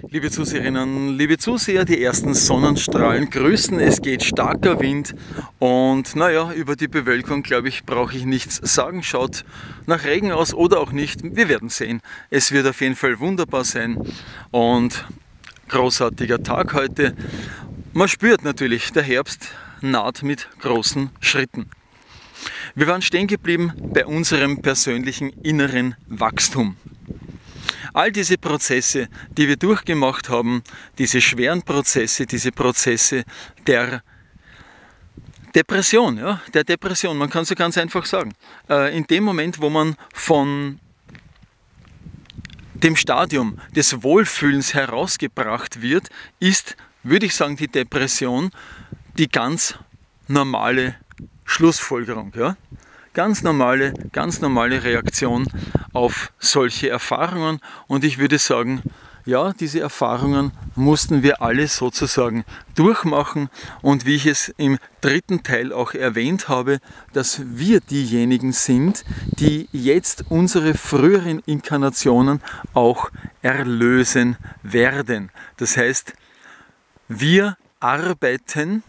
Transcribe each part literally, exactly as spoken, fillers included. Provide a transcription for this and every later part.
Liebe Zuseherinnen, liebe Zuseher, die ersten Sonnenstrahlen grüßen. Es geht starker Wind und naja, über die Bewölkung, glaube ich, brauche ich nichts sagen. Schaut nach Regen aus oder auch nicht. Wir werden sehen. Es wird auf jeden Fall wunderbar sein und großartiger Tag heute. Man spürt natürlich, der Herbst naht mit großen Schritten. Wir waren stehen geblieben bei unserem persönlichen inneren Wachstum. All diese Prozesse, die wir durchgemacht haben, diese schweren Prozesse, diese Prozesse der Depression, ja, der Depression, man kann es ja ganz einfach sagen. In dem Moment, wo man von dem Stadium des Wohlfühlens herausgebracht wird, ist, würde ich sagen, die Depression die ganz normale Schlussfolgerung. Ja? Ganz normale, ganz normale Reaktion auf solche Erfahrungen, und ich würde sagen, ja, diese Erfahrungen mussten wir alle sozusagen durchmachen, und wie ich es im dritten Teil auch erwähnt habe, dass wir diejenigen sind, die jetzt unsere früheren Inkarnationen auch erlösen werden. Das heißt, wir arbeiten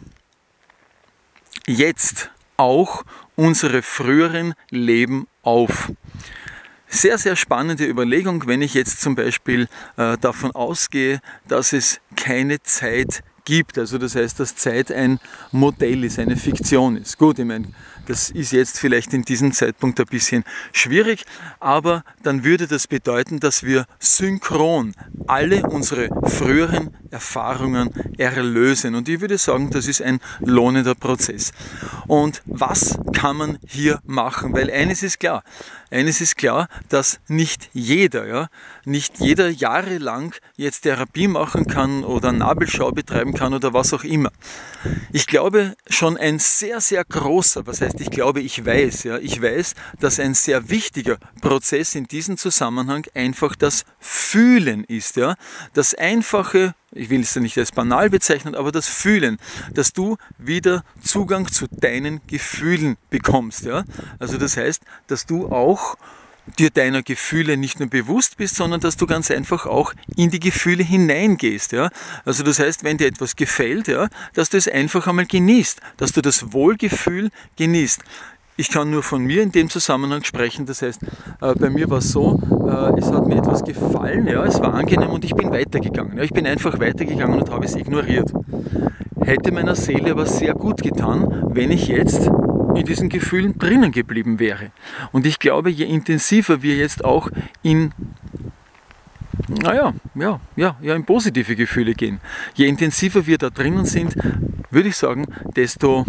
jetzt auch unsere früheren Leben auf. Sehr, sehr spannende Überlegung, wenn ich jetzt zum Beispiel äh, davon ausgehe, dass es keine Zeit gibt. Also das heißt, dass Zeit ein Modell ist, eine Fiktion ist. Gut, ich meine, das ist jetzt vielleicht in diesem Zeitpunkt ein bisschen schwierig, aber dann würde das bedeuten, dass wir synchron alle unsere früheren Erfahrungen erlösen. Und ich würde sagen, das ist ein lohnender Prozess. Und was kann man hier machen? Weil eines ist klar, eines ist klar, dass nicht jeder, ja, nicht jeder jahrelang jetzt Therapie machen kann oder Nabelschau betreiben kann oder was auch immer. Ich glaube schon ein sehr, sehr großer, was heißt ich glaube, ich weiß, ja, ich weiß, dass ein sehr wichtiger Prozess in diesem Zusammenhang einfach das Fühlen ist, ja, das einfache, ich will es ja nicht als banal bezeichnen, aber das Fühlen, dass du wieder Zugang zu deinen Gefühlen bekommst, ja, also das heißt, dass du auch dir deiner Gefühle nicht nur bewusst bist, sondern dass du ganz einfach auch in die Gefühle hineingehst. Ja? Also das heißt, wenn dir etwas gefällt, ja, dass du es einfach einmal genießt, dass du das Wohlgefühl genießt. Ich kann nur von mir in dem Zusammenhang sprechen, das heißt, äh, bei mir war es so, äh, es hat mir etwas gefallen, ja, es war angenehm und ich bin weitergegangen. Ja, ich bin einfach weitergegangen und habe es ignoriert. Hätte meiner Seele aber sehr gut getan, wenn ich jetzt in diesen Gefühlen drinnen geblieben wäre. Und ich glaube, je intensiver wir jetzt auch in, naja, ja, ja, ja, in positive Gefühle gehen, je intensiver wir da drinnen sind, würde ich sagen, desto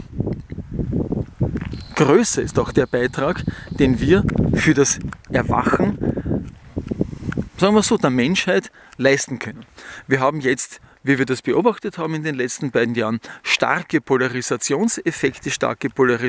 größer ist auch der Beitrag, den wir für das Erwachen, sagen wir so, der Menschheit leisten können. Wir haben jetzt, wie wir das beobachtet haben in den letzten beiden Jahren, starke Polarisationseffekte, starke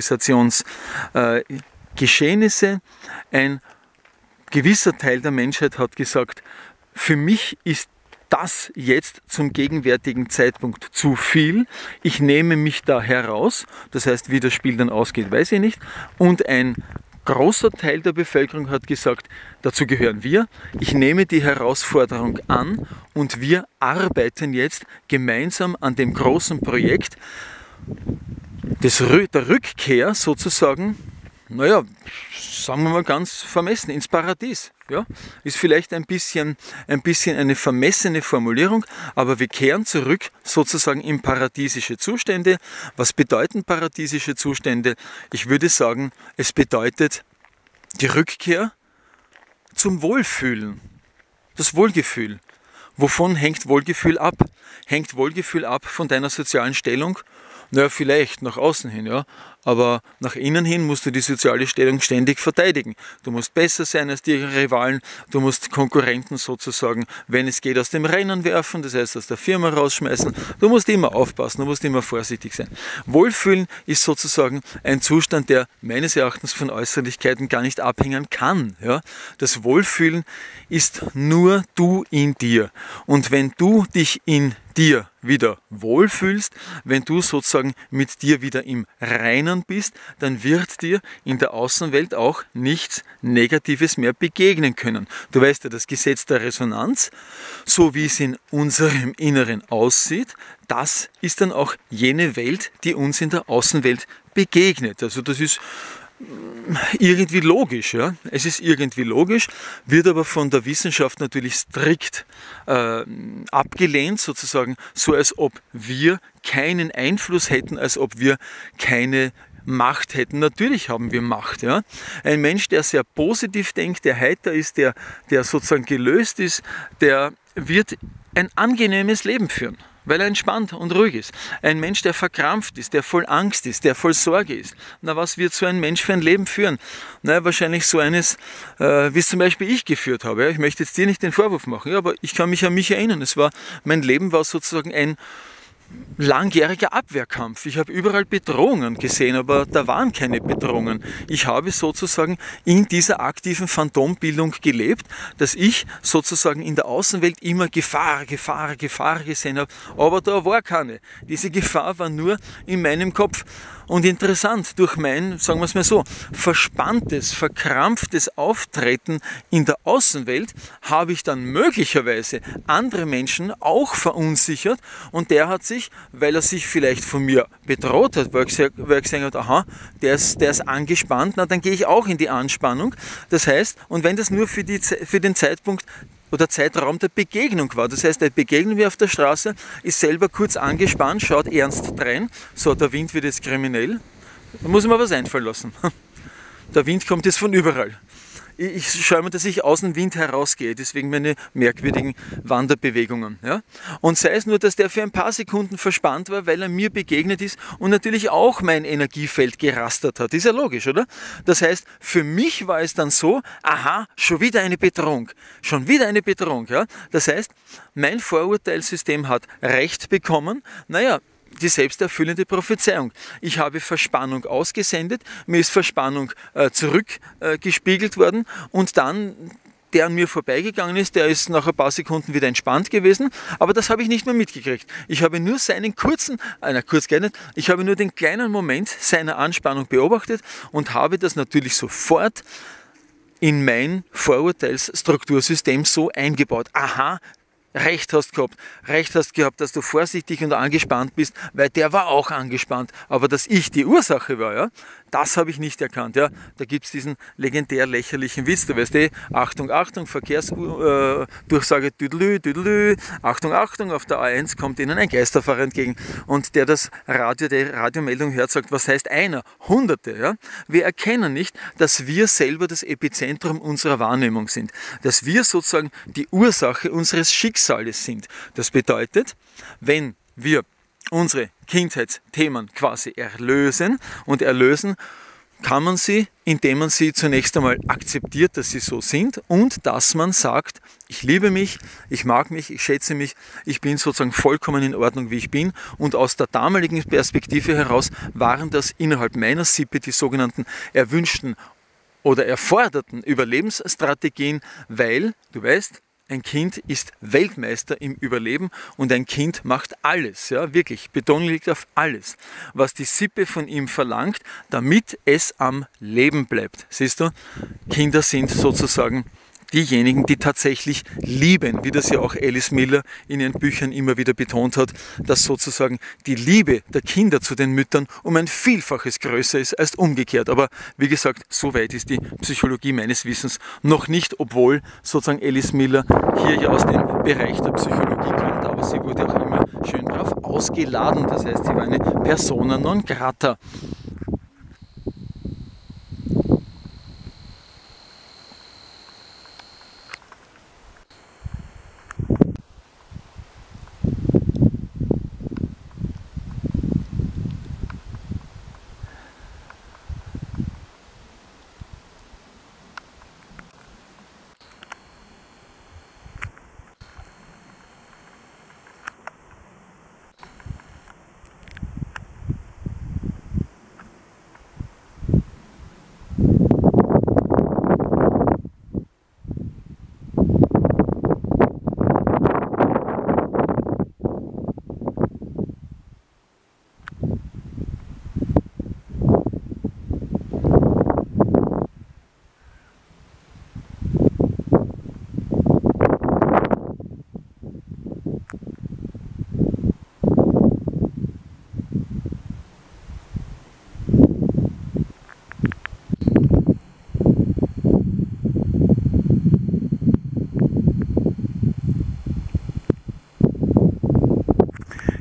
Polarisationsgeschehnisse. Äh, Ein gewisser Teil der Menschheit hat gesagt, für mich ist das jetzt zum gegenwärtigen Zeitpunkt zu viel. Ich nehme mich da heraus. Das heißt, wie das Spiel dann ausgeht, weiß ich nicht. Und ein großer Teil der Bevölkerung hat gesagt, dazu gehören wir, ich nehme die Herausforderung an und wir arbeiten jetzt gemeinsam an dem großen Projekt des, der Rückkehr sozusagen, naja, sagen wir mal ganz vermessen, ins Paradies. Ja? Ist vielleicht ein bisschen, ein bisschen eine vermessene Formulierung, aber wir kehren zurück sozusagen in paradiesische Zustände. Was bedeuten paradiesische Zustände? Ich würde sagen, es bedeutet die Rückkehr zum Wohlfühlen, das Wohlgefühl. Wovon hängt Wohlgefühl ab? Hängt Wohlgefühl ab von deiner sozialen Stellung? Naja, vielleicht nach außen hin, ja, aber nach innen hin musst du die soziale Stellung ständig verteidigen. Du musst besser sein als die Rivalen, du musst Konkurrenten sozusagen, wenn es geht, aus dem Rennen werfen, das heißt aus der Firma rausschmeißen. Du musst immer aufpassen, du musst immer vorsichtig sein. Wohlfühlen ist sozusagen ein Zustand, der meines Erachtens von Äußerlichkeiten gar nicht abhängen kann. Ja. Das Wohlfühlen ist nur du in dir. Und wenn du dich in dir wieder wohlfühlst, wenn du sozusagen mit dir wieder im Reinen bist, dann wird dir in der Außenwelt auch nichts Negatives mehr begegnen können. Du weißt ja, das Gesetz der Resonanz, so wie es in unserem Inneren aussieht, das ist dann auch jene Welt, die uns in der Außenwelt begegnet. Also das ist irgendwie logisch, ja. Es ist irgendwie logisch, wird aber von der Wissenschaft natürlich strikt äh, abgelehnt, sozusagen, so als ob wir keinen Einfluss hätten, als ob wir keine Macht hätten. Natürlich haben wir Macht. Ja. Ein Mensch, der sehr positiv denkt, der heiter ist, der, der sozusagen gelöst ist, der wird ein angenehmes Leben führen, weil er entspannt und ruhig ist. Ein Mensch, der verkrampft ist, der voll Angst ist, der voll Sorge ist. Na, was wird so ein Mensch für ein Leben führen? Na, wahrscheinlich so eines, äh, wie es zum Beispiel ich geführt habe. Ja. Ich möchte jetzt dir nicht den Vorwurf machen, ja, aber ich kann mich an mich erinnern. Es war, mein Leben war sozusagen ein langjähriger Abwehrkampf. Ich habe überall Bedrohungen gesehen, aber da waren keine Bedrohungen. Ich habe sozusagen in dieser aktiven Phantombildung gelebt, dass ich sozusagen in der Außenwelt immer Gefahr, Gefahr, Gefahr gesehen habe, aber da war keine. Diese Gefahr war nur in meinem Kopf. Und interessant, durch mein, sagen wir es mal so, verspanntes, verkrampftes Auftreten in der Außenwelt habe ich dann möglicherweise andere Menschen auch verunsichert und der hat sich, weil er sich vielleicht von mir bedroht hat, weil er gesagt, weil er gesagt hat, aha, der ist, der ist angespannt, na dann gehe ich auch in die Anspannung. Das heißt, und wenn das nur für, die, für den Zeitpunkt oder Zeitraum der Begegnung war. Das heißt, er begegnet mir auf der Straße, ist selber kurz angespannt, schaut ernst drein. So, der Wind wird jetzt kriminell. Da muss ich mir was einfallen lassen. Der Wind kommt jetzt von überall. Ich schaue mir, dass ich aus dem Wind herausgehe, deswegen meine merkwürdigen Wanderbewegungen. Ja? Und sei es nur, dass der für ein paar Sekunden verspannt war, weil er mir begegnet ist und natürlich auch mein Energiefeld gerastert hat. Ist ja logisch, oder? Das heißt, für mich war es dann so, aha, schon wieder eine Bedrohung. Schon wieder eine Bedrohung. Ja? Das heißt, mein Vorurteilssystem hat Recht bekommen. Naja, die selbsterfüllende Prophezeiung. Ich habe Verspannung ausgesendet, mir ist Verspannung äh, zurückgespiegelt äh, worden und dann, der an mir vorbeigegangen ist, der ist nach ein paar Sekunden wieder entspannt gewesen, aber das habe ich nicht mehr mitgekriegt. Ich habe nur seinen kurzen, einer kurz geändert, ich habe nur den kleinen Moment seiner Anspannung beobachtet und habe das natürlich sofort in mein Vorurteilsstruktursystem so eingebaut. Aha, Recht hast gehabt, Recht hast gehabt, dass du vorsichtig und angespannt bist, weil der war auch angespannt. Aber dass ich die Ursache war, ja, das habe ich nicht erkannt. Ja. Da gibt es diesen legendär lächerlichen Witz, du weißt eh, Achtung, Achtung, Verkehrsdurchsage, äh, düdelü, düdelü, Achtung, Achtung, auf der A eins kommt ihnen ein Geisterfahrer entgegen und der das Radio, die Radiomeldung hört, sagt, was heißt einer? Hunderte. Ja. Wir erkennen nicht, dass wir selber das Epizentrum unserer Wahrnehmung sind, dass wir sozusagen die Ursache unseres Schicksales sind. Das bedeutet, wenn wir unsere Kindheitsthemen quasi erlösen und erlösen, kann man sie, indem man sie zunächst einmal akzeptiert, dass sie so sind und dass man sagt, ich liebe mich, ich mag mich, ich schätze mich, ich bin sozusagen vollkommen in Ordnung, wie ich bin und aus der damaligen Perspektive heraus waren das innerhalb meiner Sippe die sogenannten erwünschten oder erforderten Überlebensstrategien, weil, du weißt, ein Kind ist Weltmeister im Überleben und ein Kind macht alles, ja, wirklich, Betonung liegt auf alles, was die Sippe von ihm verlangt, damit es am Leben bleibt. Siehst du, Kinder sind sozusagen diejenigen, die tatsächlich lieben, wie das ja auch Alice Miller in ihren Büchern immer wieder betont hat, dass sozusagen die Liebe der Kinder zu den Müttern um ein Vielfaches größer ist als umgekehrt. Aber wie gesagt, so weit ist die Psychologie meines Wissens noch nicht, obwohl sozusagen Alice Miller hier ja aus dem Bereich der Psychologie kommt, aber sie wurde auch immer schön darauf ausgeladen, das heißt, sie war eine Persona non grata.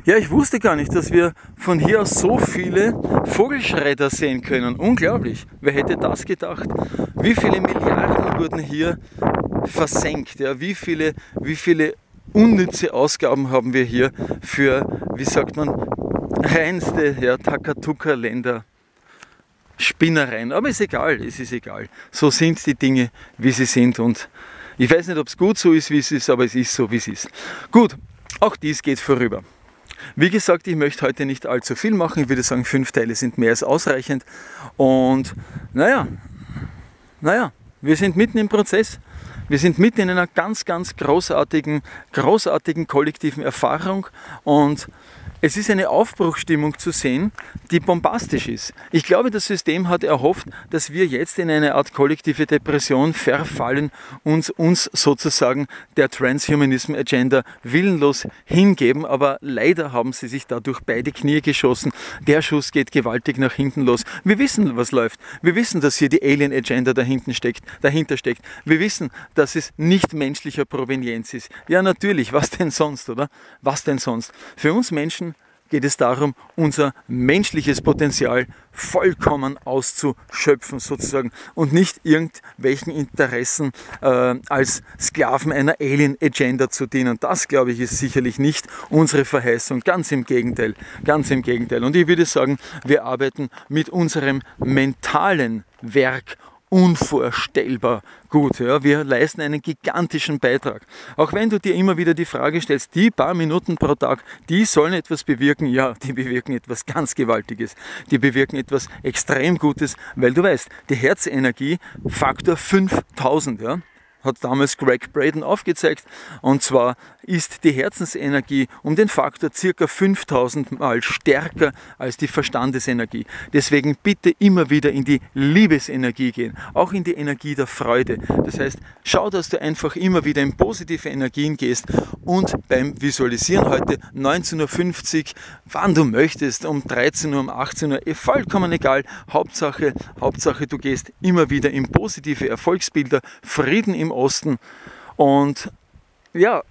Ja, ich wusste gar nicht, dass wir von hier aus so viele Vogelschredder sehen können. Unglaublich. Wer hätte das gedacht? Wie viele Milliarden wurden hier versenkt? Ja? Wie viele, wie viele unnütze Ausgaben haben wir hier für, wie sagt man, reinste ja, Takatuka-Länder. Spinnereien. Aber ist egal, es ist egal. So sind die Dinge, wie sie sind. Und ich weiß nicht, ob es gut so ist, wie es ist, aber es ist so, wie es ist. Gut, auch dies geht vorüber. Wie gesagt, ich möchte heute nicht allzu viel machen. Ich würde sagen, fünf Teile sind mehr als ausreichend. Und naja, naja, wir sind mitten im Prozess. Wir sind mitten in einer ganz, ganz großartigen, großartigen kollektiven Erfahrung. Und es ist eine Aufbruchsstimmung zu sehen, die bombastisch ist. Ich glaube, das System hat erhofft, dass wir jetzt in eine Art kollektive Depression verfallen und uns sozusagen der Transhumanism Agenda willenlos hingeben. Aber leider haben sie sich dadurch beide Knie geschossen. Der Schuss geht gewaltig nach hinten los. Wir wissen, was läuft. Wir wissen, dass hier die Alien Agenda dahinten steckt, dahinter steckt. Wir wissen, dass es nicht menschlicher Provenienz ist. Ja, natürlich. Was denn sonst, oder? Was denn sonst? Für uns Menschen geht es darum, unser menschliches Potenzial vollkommen auszuschöpfen sozusagen und nicht irgendwelchen Interessen äh, als Sklaven einer Alien-Agenda zu dienen. Das, glaube ich, ist sicherlich nicht unsere Verheißung. Ganz im Gegenteil, ganz im Gegenteil. Und ich würde sagen, wir arbeiten mit unserem mentalen Werk unvorstellbar gut. Ja. Wir leisten einen gigantischen Beitrag. Auch wenn du dir immer wieder die Frage stellst, die paar Minuten pro Tag, die sollen etwas bewirken. Ja, die bewirken etwas ganz Gewaltiges. Die bewirken etwas extrem Gutes, weil du weißt, die Herzenergie Faktor fünftausend, ja, hat damals Greg Braden aufgezeigt. Und zwar ist die Herzensenergie um den Faktor ca. fünftausend Mal stärker als die Verstandesenergie. Deswegen bitte immer wieder in die Liebesenergie gehen, auch in die Energie der Freude. Das heißt, schau, dass du einfach immer wieder in positive Energien gehst und beim Visualisieren heute neunzehn Uhr fünfzig, wann du möchtest, um dreizehn Uhr, um achtzehn Uhr, vollkommen egal. Hauptsache, Hauptsache du gehst immer wieder in positive Erfolgsbilder, Frieden im Osten und ja,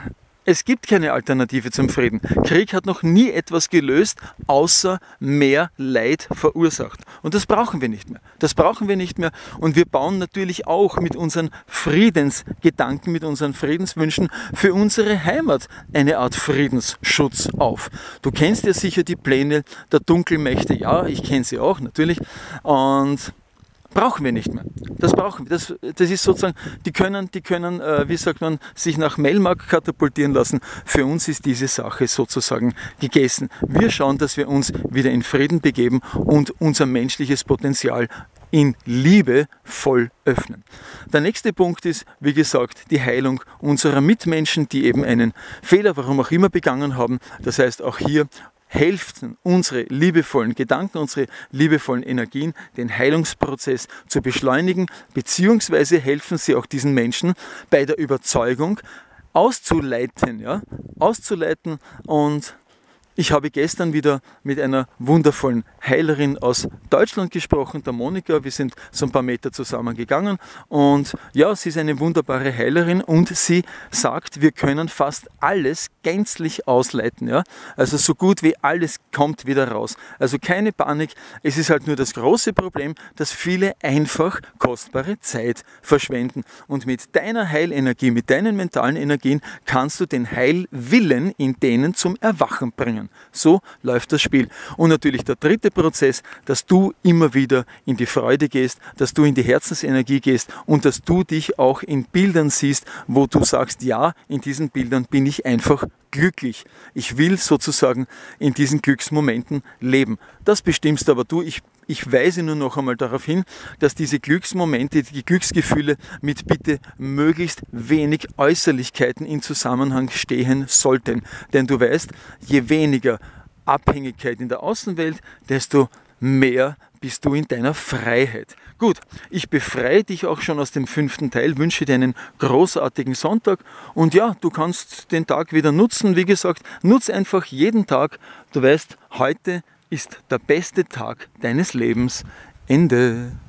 es gibt keine Alternative zum Frieden. Krieg hat noch nie etwas gelöst, außer mehr Leid verursacht. Und das brauchen wir nicht mehr. Das brauchen wir nicht mehr. Und wir bauen natürlich auch mit unseren Friedensgedanken, mit unseren Friedenswünschen für unsere Heimat eine Art Friedensschutz auf. Du kennst ja sicher die Pläne der Dunkelmächte. Ja, ich kenne sie auch natürlich. Und brauchen wir nicht mehr. Das brauchen wir. Das, das ist sozusagen, die können, die können äh, wie sagt man, sich nach Melmark katapultieren lassen. Für uns ist diese Sache sozusagen gegessen. Wir schauen, dass wir uns wieder in Frieden begeben und unser menschliches Potenzial in Liebe voll öffnen. Der nächste Punkt ist, wie gesagt, die Heilung unserer Mitmenschen, die eben einen Fehler, warum auch immer, begangen haben. Das heißt, auch hier helfen unsere liebevollen Gedanken, unsere liebevollen Energien, den Heilungsprozess zu beschleunigen, beziehungsweise helfen sie auch diesen Menschen bei der Überzeugung auszuleiten, ja, auszuleiten. Und ich habe gestern wieder mit einer wundervollen Heilerin aus Deutschland gesprochen, der Monika. Wir sind so ein paar Meter zusammen gegangen und ja, sie ist eine wunderbare Heilerin und sie sagt, wir können fast alles gänzlich ausleiten. Ja? Also so gut wie alles kommt wieder raus. Also keine Panik, es ist halt nur das große Problem, dass viele einfach kostbare Zeit verschwenden. Und mit deiner Heilenergie, mit deinen mentalen Energien kannst du den Heilwillen in denen zum Erwachen bringen. So läuft das Spiel. Und natürlich der dritte Prozess, dass du immer wieder in die Freude gehst, dass du in die Herzensenergie gehst und dass du dich auch in Bildern siehst, wo du sagst, ja, in diesen Bildern bin ich einfach glücklich. Ich will sozusagen in diesen Glücksmomenten leben. Das bestimmst aber du. Ich Ich weise nur noch einmal darauf hin, dass diese Glücksmomente, die Glücksgefühle mit bitte möglichst wenig Äußerlichkeiten in Zusammenhang stehen sollten. Denn du weißt, je weniger Abhängigkeit in der Außenwelt, desto mehr bist du in deiner Freiheit. Gut, ich befreie dich auch schon aus dem fünften Teil, wünsche dir einen großartigen Sonntag und ja, du kannst den Tag wieder nutzen. Wie gesagt, nutz einfach jeden Tag. Du weißt, heute ist der beste Tag deines Lebens. Ende.